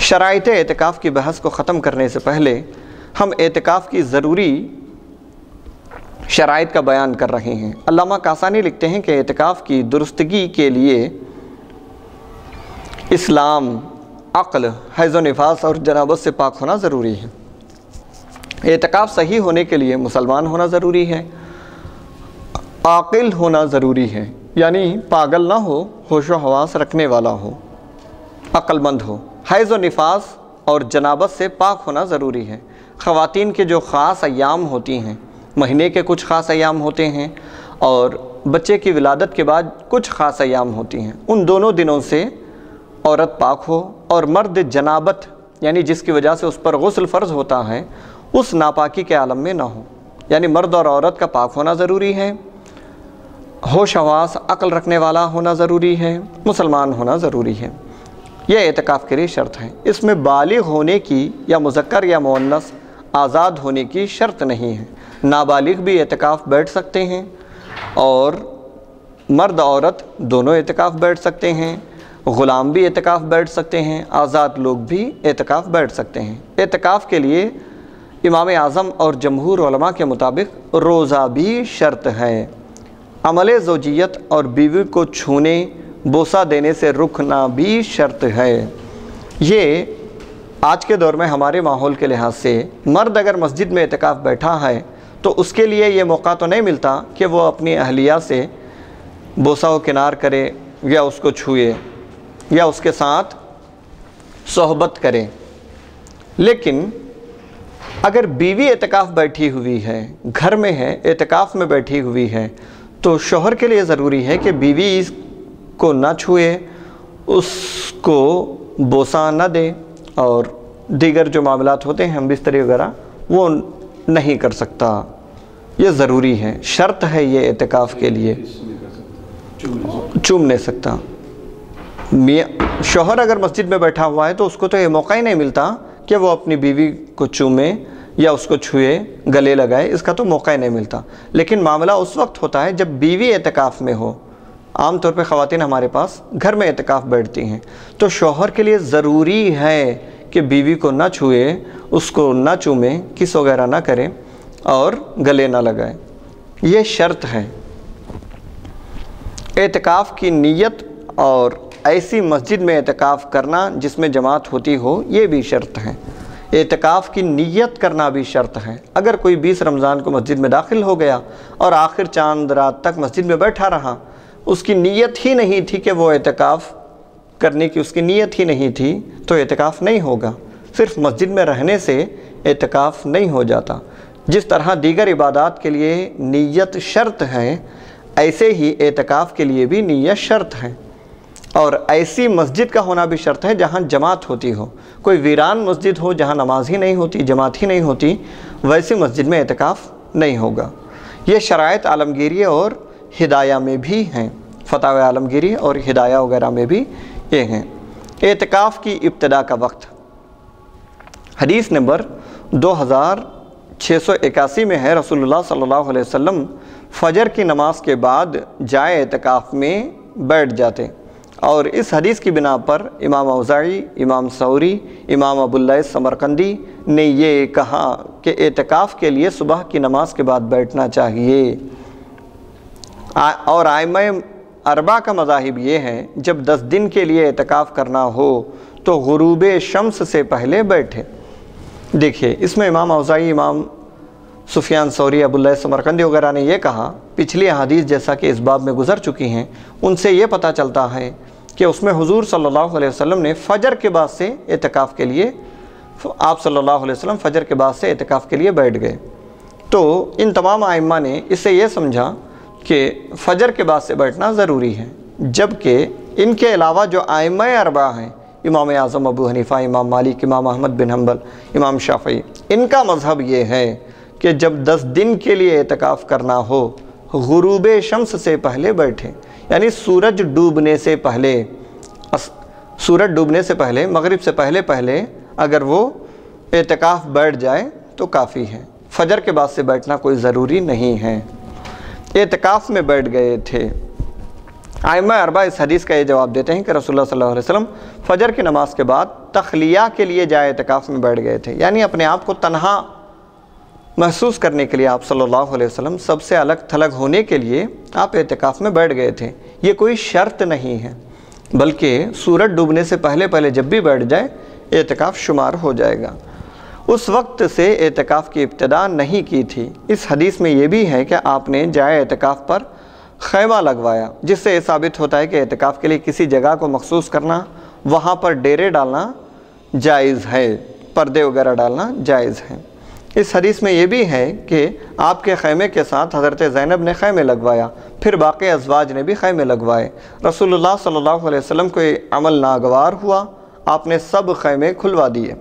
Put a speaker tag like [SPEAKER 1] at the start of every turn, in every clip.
[SPEAKER 1] شرائط اعتکاف کی بحث کو ختم کرنے سے پہلے ہم اعتکاف کی ضروری شرائط کا بیان کر رہے ہیں۔ علامہ کاسانی لکھتے ہیں کہ اعتکاف کی درستگی کے لیے اسلام، عقل، حیض و نفاس اور جنابت سے پاک ہونا ضروری ہے۔ اعتکاف صحیح ہونے کے لیے مسلمان ہونا ضروری ہے، عاقل ہونا ضروری ہے، یعنی پاگل نہ ہو، ہوش و حواس رکھنے والا ہو، عقل مند ہو، حیض و نفاس اور جنابت سے پاک ہونا ضروری ہے۔ خواتین کے جو خاص ایام ہوتی ہیں، مہینے کے کچھ خاص ایام ہوتے ہیں اور بچے کی ولادت کے بعد کچھ خاص ایام ہوتی ہیں، ان دونوں دنوں سے عورت پاک ہو، اور مرد جنابت یعنی جس کی وجہ سے اس پر غسل فرض ہوتا ہے اس ناپاکی کے عالم میں نہ ہو، یعنی مرد اور عورت کا پاک ہونا ضروری ہے، ہوش حواس عقل رکھنے والا ہونا ضروری ہے، مسلمان ہونا ضروری ہے۔ یہ اعتکاف کے لیے شرط ہے۔ اس میں بالغ ہونے کی یا مذکر یا مؤنث آزاد ہونے کی شرط نہیں ہے۔ نابالغ بھی اعتکاف بیٹھ سکتے ہیں اور مرد عورت دونوں اعتکاف بیٹھ سکتے ہیں، غلام بھی اعتکاف بیٹھ سکتے ہیں، آزاد لوگ بھی اعتکاف بیٹھ سکتے ہیں۔ اعتکاف کے لیے امام اعظم اور جمہور علماء کے مطابق روزہ بھی شرط ہے۔ عمل زوجیت اور بیوی کو چھونے بوسہ دینے سے رکنا بھی شرط ہے۔ یہ آج کے دور میں ہمارے ماحول کے لحاظ سے مرد اگر مسجد میں اعتکاف بیٹھا ہے تو اس کے لیے یہ موقع تو نہیں ملتا کہ وہ اپنی اہلیہ سے بوسہ و کنار کرے یا اس کو چھوئے یا اس کے ساتھ صحبت کرے، لیکن اگر بیوی اعتکاف بیٹھی ہوئی ہے، گھر میں ہے، اعتکاف میں بیٹھی ہوئی ہے، تو شوہر کے لیے ضروری ہے کہ بیوی کو نہ چھوئے، اس کو بوسہ نہ دے، اور دیگر جو معاملات ہوتے ہیں ہم بستری وغیرہ وہ نہیں کر سکتا۔ یہ ضروری ہے، شرط ہے یہ اعتکاف کے لیے۔ چوم نہیں سکتا۔ شوہر اگر مسجد میں بیٹھا ہوا ہے تو اس کو تو یہ موقع ہی نہیں ملتا کہ وہ اپنی بیوی کو چومے یا اس کو چھوئے، گلے لگائے، اس کا تو موقع ہی نہیں ملتا۔ لیکن معاملہ اس وقت ہوتا ہے جب بیوی اعتکاف میں ہو۔ عام طور پہ خواتین ہمارے پاس گھر میں اعتکاف بیٹھتی ہیں، تو شوہر کے لیے ضروری ہے کہ بیوی کو نہ چھوئے، اس کو نہ چومے، کس وغیرہ نہ کرے اور گلے نہ لگائے۔ یہ شرط ہے۔ اعتکاف کی نیت اور ایسی مسجد میں اعتکاف کرنا جس میں جماعت ہوتی ہو، یہ بھی شرط ہے۔ اعتکاف کی نیت کرنا بھی شرط ہے۔ اگر کوئی 20 رمضان کو مسجد میں داخل ہو گیا اور آخر چاند رات تک مسجد میں بیٹھا رہا، اس کی نیت ہی نہیں تھی کہ وہ اعتکاف کرنے کی، اس کی نیت ہی نہیں تھی، تو اعتکاف نہیں ہوگا۔ صرف مسجد میں رہنے سے اعتکاف نہیں ہو جاتا۔ جس طرح دیگر عبادات کے لیے نیت شرط ہے، ایسے ہی اعتکاف کے لیے بھی نیت شرط ہے، اور ایسی مسجد کا ہونا بھی شرط ہے جہاں جماعت ہوتی ہو۔ کوئی ویران مسجد ہو جہاں نماز ہی نہیں ہوتی، جماعت ہی نہیں ہوتی، ویسی مسجد میں اعتکاف نہیں ہوگا۔ یہ شرائط عالمگیری اور ہدایہ میں بھی ہیں، فتاوی عالمگیری اور ہدایہ وغیرہ میں بھی یہ ہیں۔ اعتکاف کی ابتدا کا وقت حدیث نمبر 2681 میں ہے، رسول اللہ صلی اللہ علیہ وسلم فجر کی نماز کے بعد جائے اعتکاف میں بیٹھ جاتے، اور اس حدیث کی بنا پر امام اوزاعی، امام ثوری، امام ابواللیث سمرقندی نے یہ کہا کہ اعتکاف کے لیے صبح کی نماز کے بعد بیٹھنا چاہیے۔ اور ائمہ اربعہ کا مذاہب یہ ہے جب 10 دن کے لیے اعتکاف کرنا ہو تو غروب شمس سے پہلے بیٹھے۔ دیکھیے اس میں امام اوزاعی، امام سفیان ثوری، ابواللیث سمرقندی وغیرہ نے یہ کہا، پچھلی احادیث جیسا کہ اس باب میں گزر چکی ہیں ان سے یہ پتہ چلتا ہے کہ اس میں حضور صلی اللہ علیہ وسلم نے فجر کے بعد سے اعتکاف کے لیے، آپ صلی اللہ علیہ وسلم فجر کے بعد سے اعتکاف کے لیے بیٹھ گئے۔ تو ان تمام ائمہ نے اس سے یہ سمجھا کہ فجر کے بعد سے بیٹھنا ضروری ہے، جبکہ ان کے علاوہ جو ائمہ اربعہ ہیں، امام اعظم ابو حنیفہ، امام مالک، امام احمد بن حنبل، امام شافعی، ان کا مذہب یہ ہے کہ جب 10 دن کے لیے اعتکاف کرنا ہو غروب شمس سے پہلے بیٹھے، یعنی سورج ڈوبنے سے پہلے مغرب سے پہلے اگر وہ اعتکاف بیٹھ جائے تو کافی ہے، فجر کے بعد سے بیٹھنا کوئی ضروری نہیں ہے۔ اعتکاف میں بیٹھ گئے تھے، ائمہ اربع اس حدیث کا یہ جواب دیتے ہیں کہ رسول اللہ صلی اللہ علیہ وسلم فجر کی نماز کے بعد تخلیہ کے لیے جائے اعتکاف میں بیٹھ گئے تھے، یعنی اپنے آپ کو تنہا محسوس کرنے کے لیے آپ صلی اللہ علیہ وسلم سب سے الگ تھلگ ہونے کے لیے آپ اعتکاف میں بیٹھ گئے تھے۔ یہ کوئی شرط نہیں ہے، بلکہ سورج ڈوبنے سے پہلے جب بھی بیٹھ جائے اعتکاف شمار ہو جائے گا۔ اس وقت سے اعتکاف کی ابتدا نہیں کی تھی۔ اس حدیث میں یہ بھی ہے کہ آپ نے جائے اعتکاف پر خیمہ لگوایا، جس سے یہ ثابت ہوتا ہے کہ اعتکاف کے لیے کسی جگہ کو مخصوص کرنا، وہاں پر ڈیرے ڈالنا جائز ہے، پردے وغیرہ ڈالنا جائز ہے۔ اس حدیث میں یہ بھی ہے کہ آپ کے خیمے کے ساتھ حضرت زینب نے خیمے لگوایا، پھر باقی ازواج نے بھی خیمے لگوائے۔ رسول اللہ صلی اللہ علیہ وسلم کو یہ عمل ناگوار ہوا، آپ نے سب خیمے کھلوا دیے۔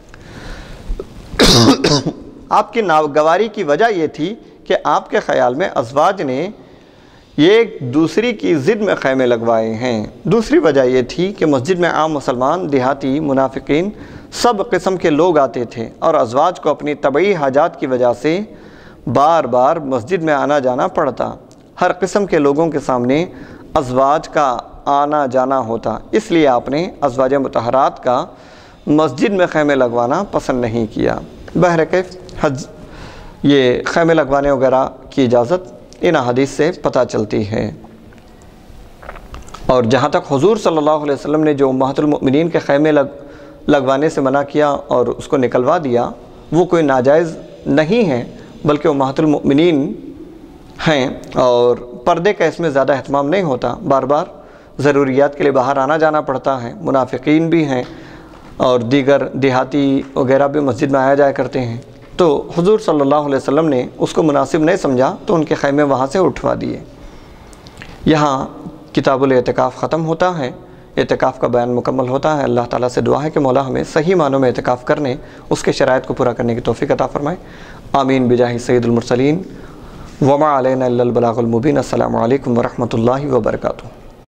[SPEAKER 1] آپ کی ناگواری کی وجہ یہ تھی کہ آپ کے خیال میں ازواج نے یہ ایک دوسری کی ضد میں خیمے لگوائے ہیں۔ دوسری وجہ یہ تھی کہ مسجد میں عام مسلمان، دیہاتی، منافقین، سب قسم کے لوگ آتے تھے اور ازواج کو اپنی طبعی حاجات کی وجہ سے بار بار مسجد میں آنا جانا پڑتا۔ ہر قسم کے لوگوں کے سامنے ازواج کا آنا جانا ہوتا، اس لیے آپ نے ازواج مطہرات کا مسجد میں خیمے لگوانا پسند نہیں کیا۔ بہرکیف یہ خیمے لگوانے وغیرہ کی اجازت ان حدیث سے پتہ چلتی ہے۔ اور جہاں تک حضور صلی اللہ علیہ وسلم نے جو امہات المؤمنین کے خیمے لگوانے سے منع کیا اور اس کو نکلوا دیا، وہ کوئی ناجائز نہیں ہے، بلکہ امہات المؤمنین ہیں اور پردے کا اس میں زیادہ اہتمام نہیں ہوتا، بار بار ضروریات کے لیے باہر آنا جانا پڑتا ہے، منافقین بھی ہیں اور دیگر دیہاتی وغیرہ بھی مسجد میں آیا جایا کرتے ہیں، تو حضور صلی اللہ علیہ وسلم نے اس کو مناسب نہیں سمجھا تو ان کے خیمے وہاں سے اٹھوا دیے۔ یہاں کتاب الاعتکاف ختم ہوتا ہے، اعتکاف کا بیان مکمل ہوتا ہے۔ اللہ تعالیٰ سے دعا ہے کہ مولا ہمیں صحیح معنوں میں اعتکاف کرنے، اس کے شرائط کو پورا کرنے کی توفیق عطا فرمائے۔ آمین بجاہ سید المرسلین وما علینا الا البلاغ المبین۔ السلام علیکم ورحمۃ اللہ وبرکاتہ۔